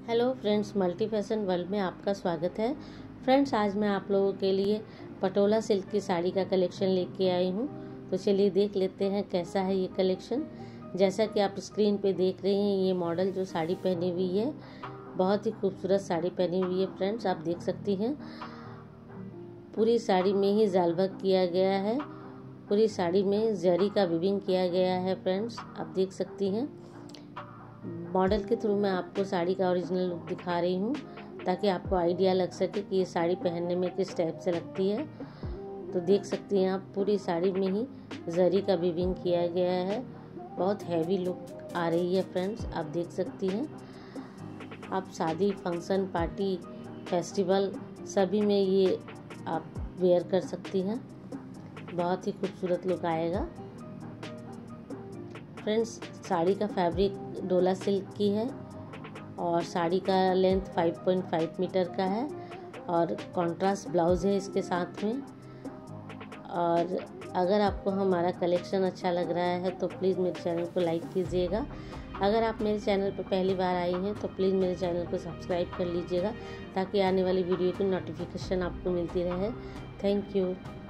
Hello friends, multi fashion world में आपका स्वागत है। फ्रेंड्स, आज मैं आप लोगों के लिए पटोला सिल्क की साड़ी का कलेक्शन लेके आई हूँ। तो चलिए देख लेते हैं कैसा है ये कलेक्शन। जैसा कि आप स्क्रीन पे देख रहे हैं, ये मॉडल जो साड़ी पहनी हुई है, बहुत ही खूबसूरत साड़ी पहनी हुई है। फ्रेंड्स, आप देख सकती हैं पूरी साड़ी में ही जाल वर्क किया गया है, पूरी साड़ी में जरी का वीविंग किया गया है। फ्रेंड्स, आप देख सकती हैं मॉडल के थ्रू मैं आपको साड़ी का ओरिजिनल लुक दिखा रही हूँ, ताकि आपको आइडिया लग सके कि ये साड़ी पहनने में किस टाइप से लगती है। तो देख सकती हैं आप पूरी साड़ी में ही जरी का वीविंग किया गया है, बहुत हैवी लुक आ रही है। फ्रेंड्स, आप देख सकती हैं आप शादी, फंक्शन, पार्टी, फेस्टिवल सभी में ये आप वेयर कर सकती हैं, बहुत ही खूबसूरत लुक आएगा। फ्रेंड्स, साड़ी का फैब्रिक डोला सिल्क की है और साड़ी का लेंथ 5.5 मीटर का है और कॉन्ट्रास्ट ब्लाउज है इसके साथ में। और अगर आपको हमारा कलेक्शन अच्छा लग रहा है तो प्लीज़ मेरे चैनल को लाइक कीजिएगा। अगर आप मेरे चैनल पर पहली बार आई हैं तो प्लीज़ मेरे चैनल को सब्सक्राइब कर लीजिएगा, ताकि आने वाली वीडियो की नोटिफिकेशन आपको मिलती रहे। Thank you.